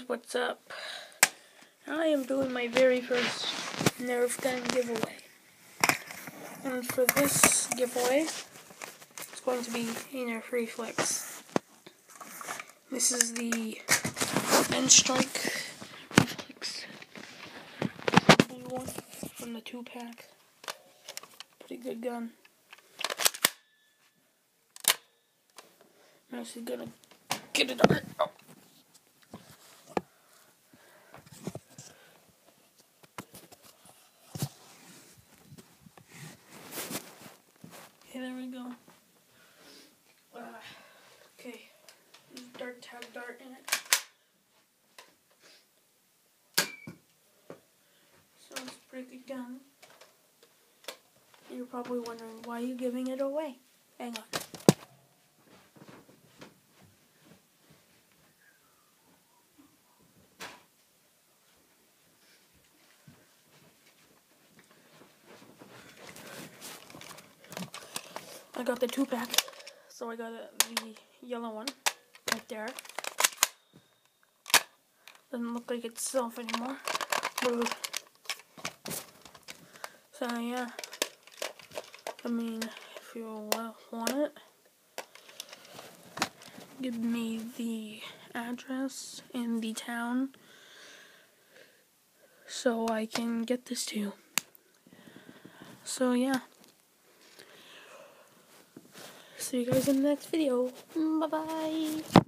what's up? I am doing my very first Nerf gun giveaway. And for this giveaway, it's going to be a Nerf reflex. This is the End Strike reflex. Blue one from the 2-pack. Pretty good gun. I'm actually gonna get it on. Oh. Okay, there we go. Okay, there's a dart tag dart in it. So it's a pretty good gun. You're probably wondering why you're giving it away. Hang on. I got the 2-pack, so I got the yellow one right there. Doesn't look like itself anymore. Blue. So yeah, I mean, if you want it, give me the address and the town so I can get this to you. So yeah. See you guys in the next video. Bye bye.